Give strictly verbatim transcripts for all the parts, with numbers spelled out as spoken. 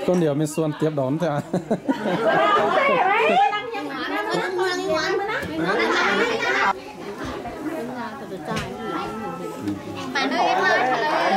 con điều mình xuân tiếp đón thôi à. Bạn ơi em ơi,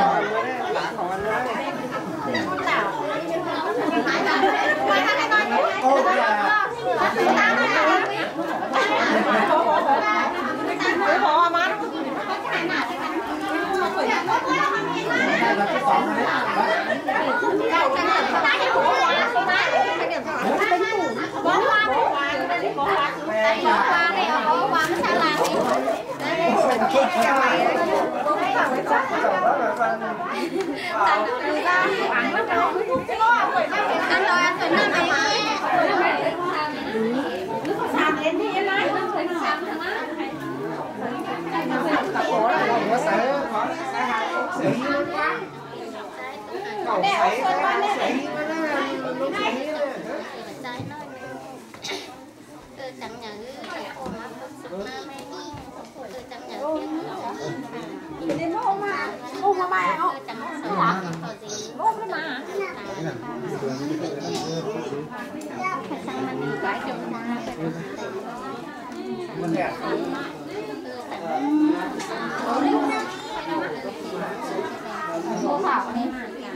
ăn rồi ăn rồi năm ấy làm lên đi em ơi chẳng nhớ ôm áp sức ma mày đi chẳng nhớ tiếng ôm mà ôm mà mày không chẳng sợ gì ôm mà sang mình đi cái chỗ nào mình đẹp cô bảo đi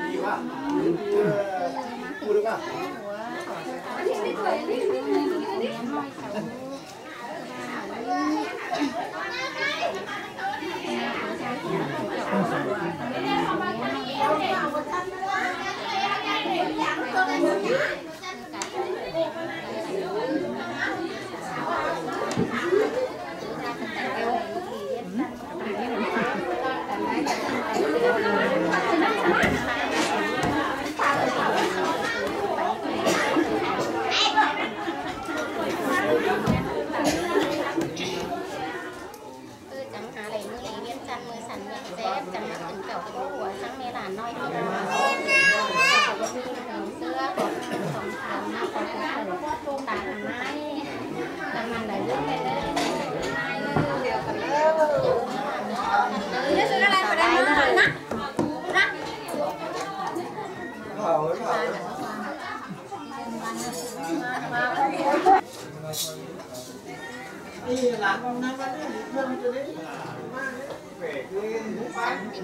đi làm con năm đấy thương cho đấy về cái sáng thì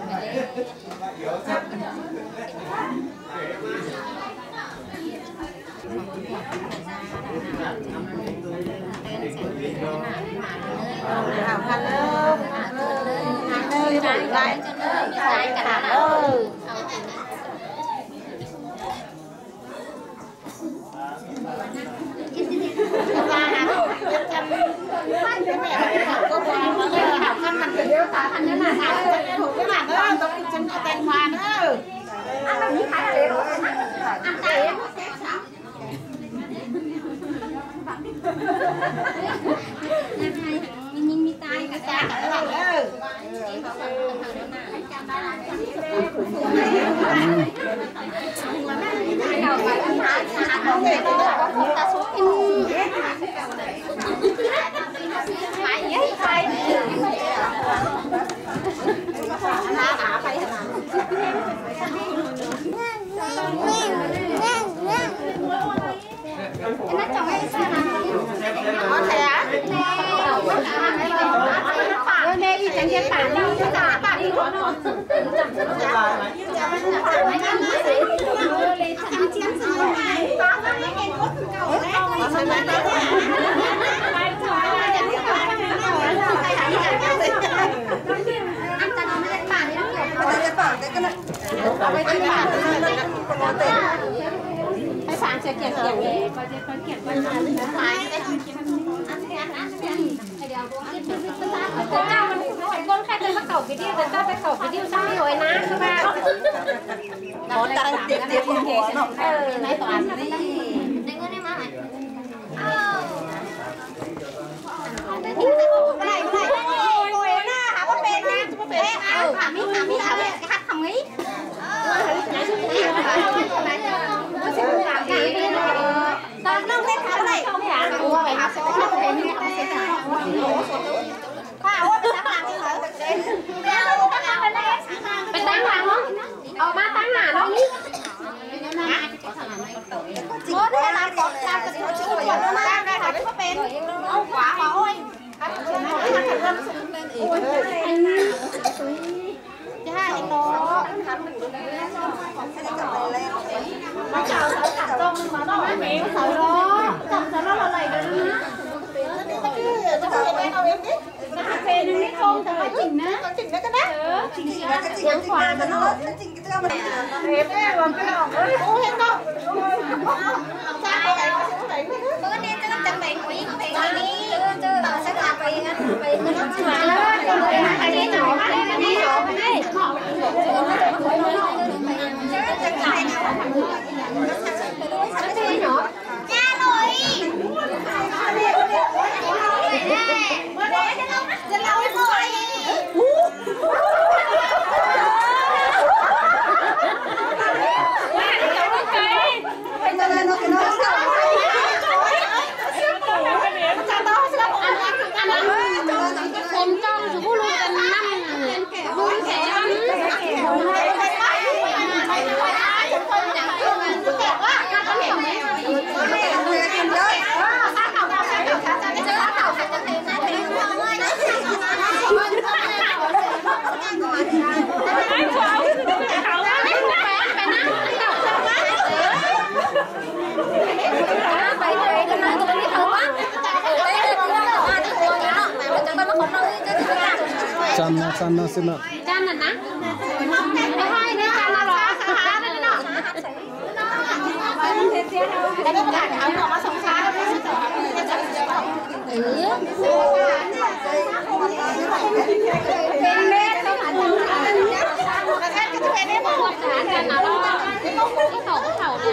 hào khăn ơi ơi trái trái trái cả ơi có quà mà cái học khăn mình thì ta thành như là học cái thuộc cái mặt đó tôi xin cho tên hoa đó anh đâu biết phải là liệu anh tay nó xét sao nhìn mi tay cả cả cả bạn ơi đầu mà anh hả không nghe đó ta xuống phải giấy phải lá đã phải nó chồng em sao có thể rồi đây thì chẳng biết bạn đâu cho cả bạn đi thôi nó ăn chiên xong rồi có cái cái cốt cầu đấy anh ta nói cái bản ấy cái bản cái này cái bản cái phản sẽ kiện kiện đi kiện phải cái ăn ăn ăn cái điều đó cái cái cái cái cao mình nói con khai tới bắt cầu cái điều người ta phải cầu cái điều sao rồi ná các bạn nó đang tiếp tiếp không hết ừ lấy toàn đi đừng có đi má mày cái này cái này ngồi na hả có bên na có bên ừ hả mi hả mi hả cái hát không ý tao nông lên khá này ủa phải học sẽ học cái này học sẽ khoa ủa phải làm gì hả phải tăng làm không ờ ba tăng là đâu nhỉ anh đó nó chào nó chặt tông mà nó nói mẹ nó sợ đó chồng sợ nó là lầy rồi đó nó cứ nó cứ quen đâu em biết nó hạt phê nên biết không thằng phải chỉnh á nó chỉnh nó cái đó chỉnh gì đó chỉnh khoa mà nó chỉnh cái đó mà em ấy làm cái nào ấy ô hết đâu sao vậy bữa nay tôi chẳng bệnh quý phải đi chứ bảo sẽ làm về ăn về nó mà cái đi nhỏ cái đi nhỏ cái đi nha rồiจะเล่าให้พ่อไอ้ผมจ้องจะพูดรู้กันนั่งรู้แค่นั้นคนอย่างเดียวกันแต่ว่าการทำแบบนี้ไม่ได้เลยกินเลยถ้าเขาทำแบบนี้จะไม่เจอเขาจะเป็นนั่นเป็นเรื่องเลยนะไม่ขวางเขาไม่แฝงไปนั่งไปเลยกันนะตัวนี้เขาว่าจันนะจันนะสินะจันน่ะนะไม่ให้นะจันน่ะหรอสาขานั่นน่ะแต่ก็การเอาออกมาสองช้าเออเป็นเม็ดต้องหาจังแล้วแค่จะเป็นได้บอกจันจันน่ะรอที่เขาที่เขาเขาเนี่ย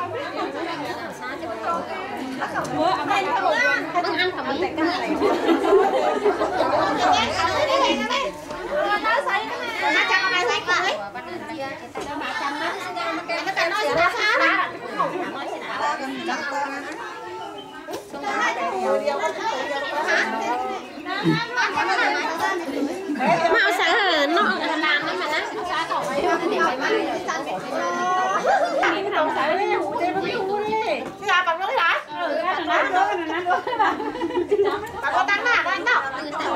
เมื่อเอาไปทำต้องănของmình cái này nó say nó cho mày say cưới nó cho nó nó phá đó mạo sợ nó làm đó mà nó xa khỏi để mày mai cái đầu sợ nó hủ trên nó bị hủ đi ra bằng nói hả ừ ra nó nói nó nói bà bà có tăng hạt anh đâu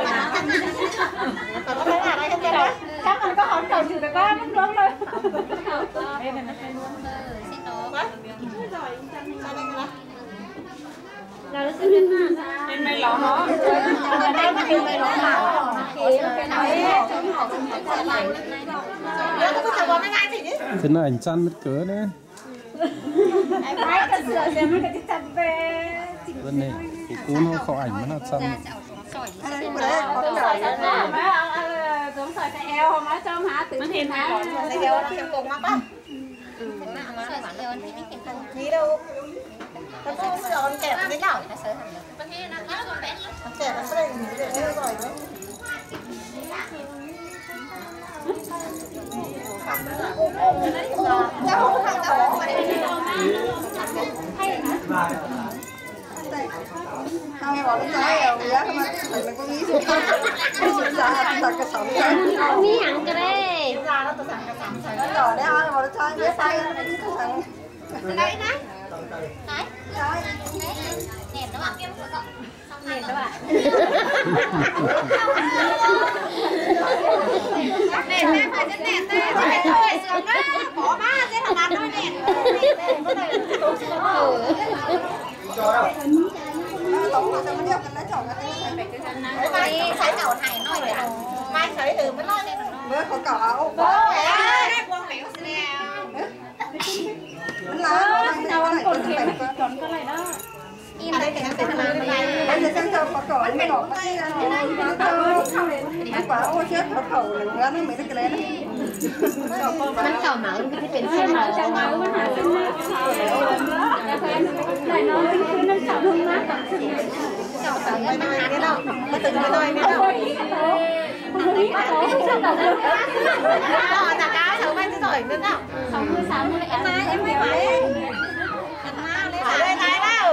bà có tăng hạt anh không đó chắc mình có hỗn cầu trừ được có mất luôn thôi đây là nó phải luôn xin lỗi là nó sẽ lên trên mày lọ nó ở đây nó kêu mày lọ nào cái này thế này anh chăn mất cỡ đấy bên này cái cú nó khó ảnh mà nó chăn giống sợi cái eo mà cho má tự nhiên má cái eo nó trong cùng mắt á nghĩ đâu nó không giòn kẹp cái nào kẹp nó sẽ nghĩ được như rồi đấy không em bảo nó trái rồi giá mà mình có nghĩ xuống xuống giá là cái sóng nghĩ hẳn cái đấy ra nó tự sản cái sóng nó rồi đấy ai bảo nó trái cái tay nó thằng đây này đấy trái nè nó bạn nè các bạn nè nè phải chân nè nè phải thôi sướng đó bỏ ba thế thằng ăn thôi nè tổng là nó đeo cái nó chọn cái mai sấy cầu này nói vậy mai sấy từ mới nói lên mới có cỏ bố mẹ con mẹ có xe nó là đâu anh còn kiếm chọn cái này đó im đây thì nó sẽ làm này bây giờ xem sao có cỏ nó đỏ cái này nó quả ô chết có khẩu là nó mới được cái này มันเก่าเหมาที่เป็นเส้นเหมาจังเหมามันหาเป็นมาแล้วแฟนได้น้อยคือนั่นเก่าทุ่งนะเก่าเก่าไม่หาไม่เราไม่ตื่นไม่น้อยไม่เราคนนี้เขาชอบแบบนี้ต่อจากก้าวเขาไม่จะต่อยนึงอ่ะสองมือสามมือเอ็มมาเอ็มไม่ไหวเอ็มมาเลยค่ะเลยไงแล้ว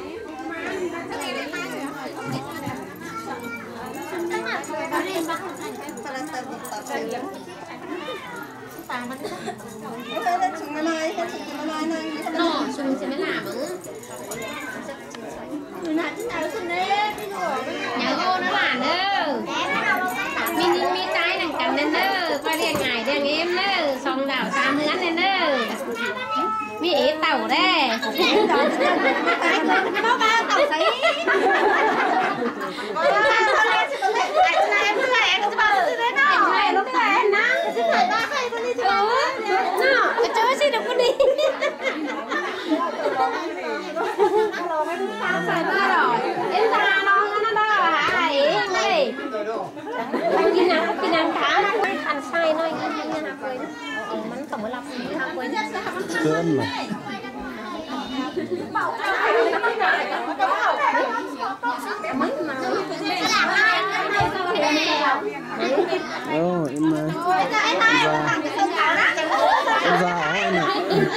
nó sung sẽ mới làm ư nhà vô nó làm nữa Nó ba tàu giấy. Em cứ lại em cứ bao giờ thế nào? Em nó lại em nắng. Chứ phải ba hay con đi chơi. Nào, cái chơi gì được con đi. Sai ba rồi. Em ra nó nó đó hả? Em đây. Cái nào cái nào cả nó thành sai nói cái như nào quên. Mình tổng mới làm gì ha quên. Cơn mà. Ô, em em ra em ra ở đây nè.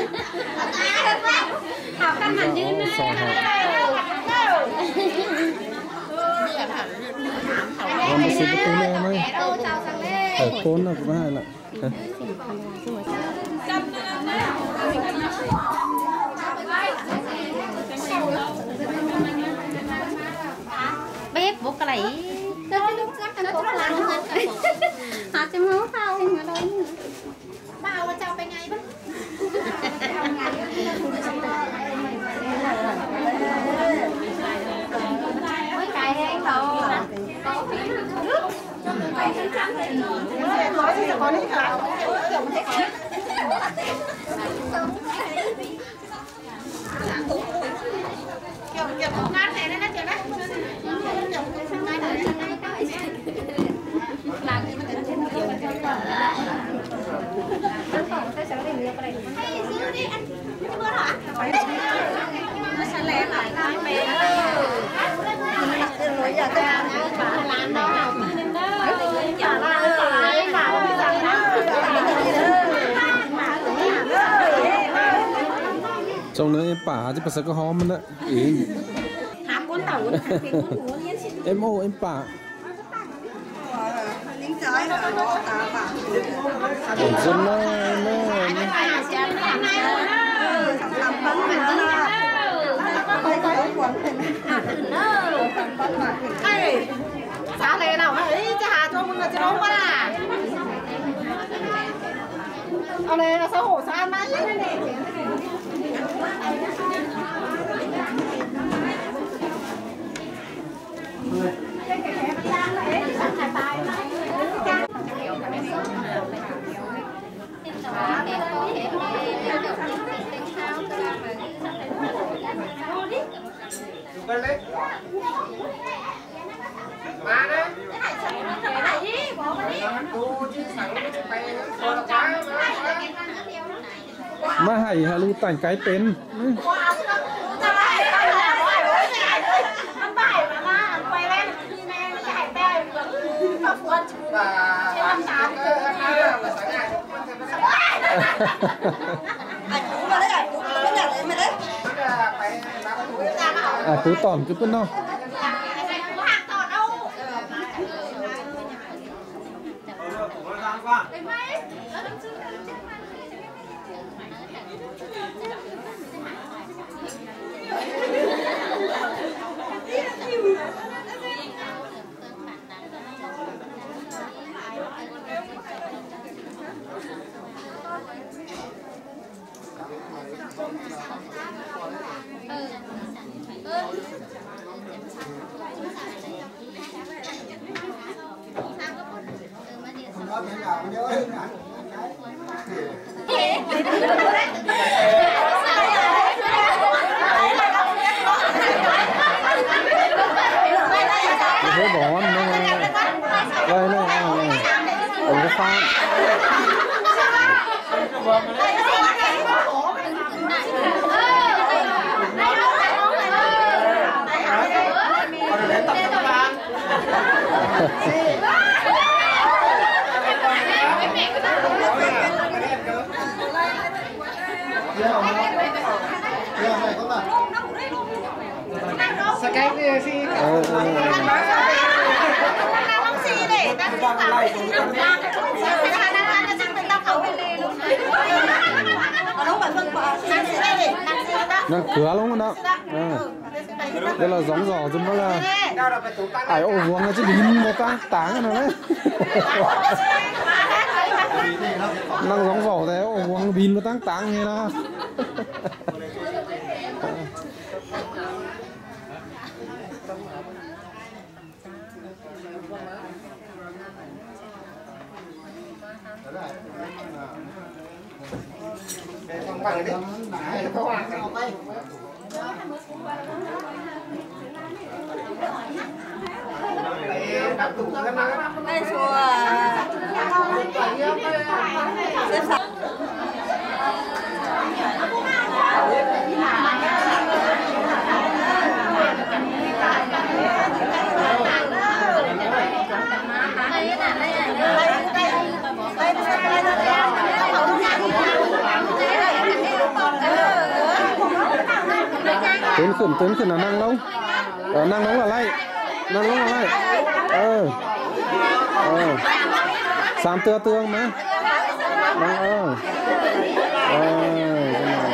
Học căn bản như Ồ, sò hạt. Còn một số cái này em ơi. Ở côn là cũng hay là. bếp bột cái này họ sẽ muốn không ở đây bao mà choไปไงบ้างmới cài hang đồ nói thì có những cái kiểu kiểu không ngán này nó kiểu đấy làm gì mà nó đi anh bữa hả nó sẽ lẹ lại cái mẹ nói giờ cái làm đâu chả lại bảo trong nữa em bả chứ phải có hóm nữa ý hàm cuốn tàu em ô em bả lính trái là nó ta bả còn dân nó nó làm bắn mà nó phải phải quấn Ê, sao này nào ấy chứ hà choมึงlà chứ đâu quá à ở đây là xấu hổ sao ăn mãi Mà đấy. มาให้ฮะลูกแต่งไกด์เป็นมันบ่ายมามาไปแรกที่แม่จะหายแป้งเหมือนข้าวฟวนชูใช้น้ำตาลเกิน ảnh cũng vào đấy ảnh cũng có nhà đấy mà đấy à cứ tỏm cứ bên đâu thế bỏ nó đây này ở cái pha Cái gì gì? ờ, ờ. Nó cửa luôn đó à. Đây là giống giỏ chúng nó là ải ô vuông nó chứ bình một ta táng này đấy nó giống giỏ thế ô vuông bình một táng táng như đó bằng đi. Có hoàng cái tay. Đây đắp tủ cái nào. Đây chùa. Xếp sẵn. Tiến khẩn tiến khẩn là năng lông, ờ, năng lông là lay, năng lông là lay, ờ, ờ, sám tưa tương mà, năng ờ, ờ, cái này.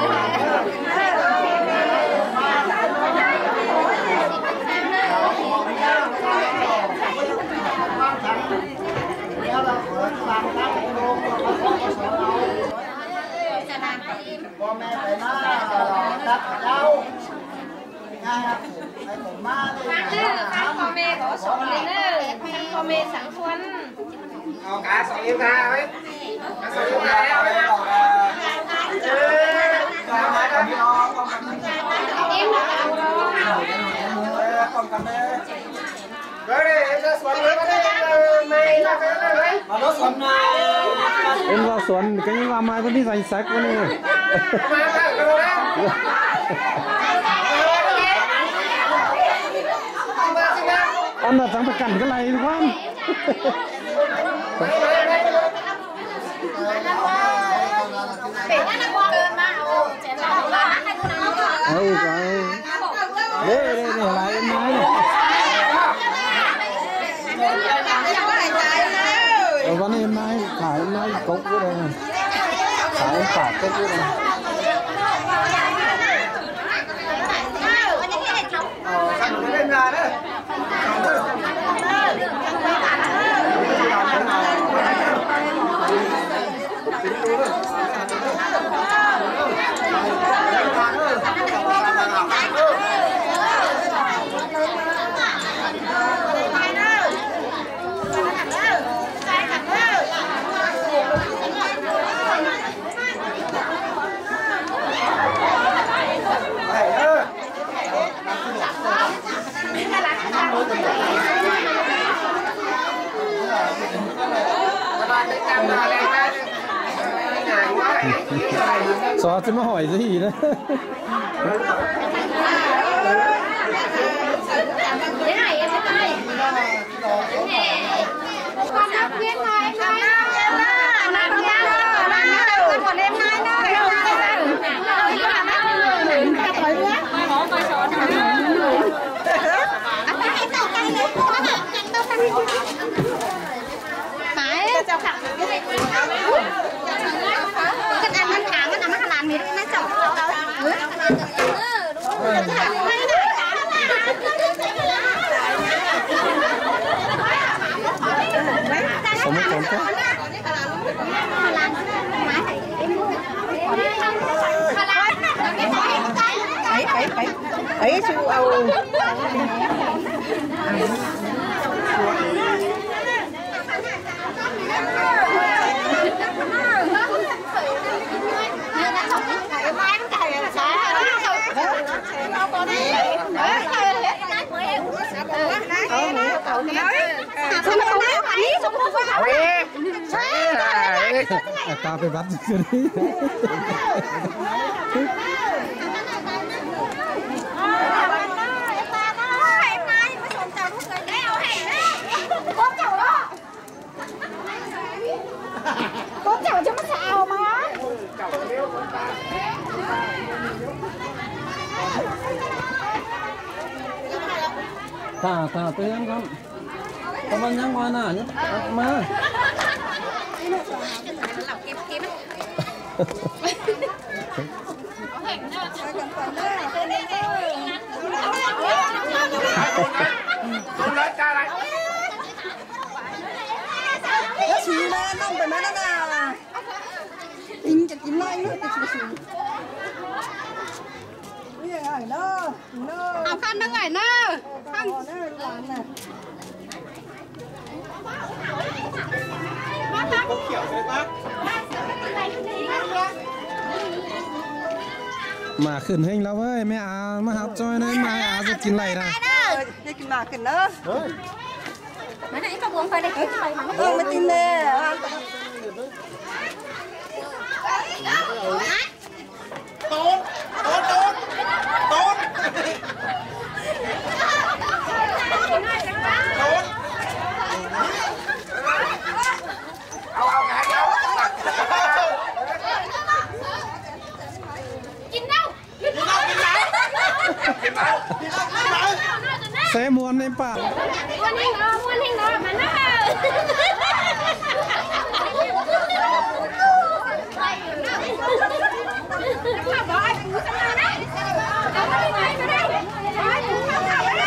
Bố mẹ phải nó đặt ở đâu? Ngay là phải tổ ma đi. Khăn kho mê có sổ lên nữa, khăn kho mê sáng xuân. Ờ, cá sổ yêu tha ấy. Cá sổ yêu tha ấy. Em là cao đó. Không cần đấy. Rồi đi, em ra xuống với cái mày ra cái đấy. Mà nó xuống Em vào xuân cái làm mai vẫn đi giành sách vẫn đi. Mà phải rồi đấy. Ăn là chẳng phải cẩn cái này đúng không? Ôi trời. Đây đây này lại em nói này. Ở văn em nói phải em nói cốc cái đây này. Phải em phải cốc cái đây. Ờ, sang cái lên ra đấy. Sao chứ mà hỏi gì nữa. Thế này em thấy coi. Con học viên này này. Làm nha. Làm còn em này này. Cái tối nữa. Mai bỏ coi sổ nữa. Anh hãy tao canh nữa. Tao canh. Phải. Tao khẳng cái ăn ăn thả nó nằm làm gì đấy nó chồng Không có không có. Ấy ấy ấy ấy su Âu. Ta phải bắt cái đi. Con chào cho nó sao mà. Thả thả tới em không? Cảm ơn nhắn ngoài nào nhé. Mà. Nó xì lên, nó không phải nói nó là in chặt in lại nữa, chặt xì. Bây giờ ở đâu? Đâu? Học khăn đang ở đâu? Khăn. Đó, làm nè. Có kiểu đấy bác. mà khẩn hình lâu ơi mẹ à mà học cho nên mai à rất chín lầy này cái kinh mà kinh đó mà nãy có buông phải đây cái mà ừ mà tin nè Tốn, tốn, tốn, tốn. Tốn. Ao ao ngã nhau. Chín đâu? Chín đâu, chín đâu. Chín đâu, chín đâu. sẽ muốn em bà Muôn hình đó, muôn hình đó mà nó bỏ ai cú sang nào đấy. Đâu có đi ngay vào đây. Bỏ ai cú sang nào đấy.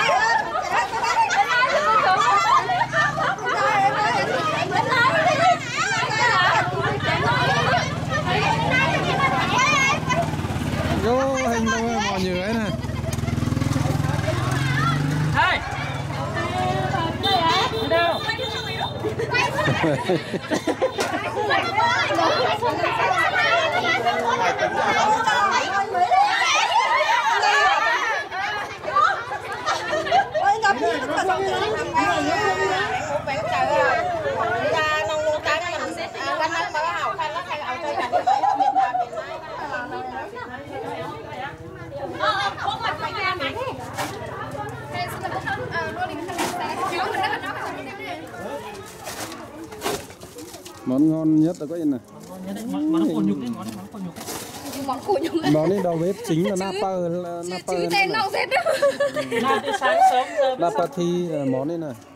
vô hình đâu mọi người ấy này đâu ôi gặp gì tất cả mọi người làm ngày bạn trời ơi ta nông nông ta cái mình quanh năm bao hào khai nó khai ao chơi cả miền Nam miền Nam ờ không mặt phải ra mặt món ngon nhất là có gì này món cồn nhục đấy món món cồn nhục Món củ nhung. món này đầu bếp chính là napa napa Chứ tên đâu hết đâu. sáng sớm napa thi món này này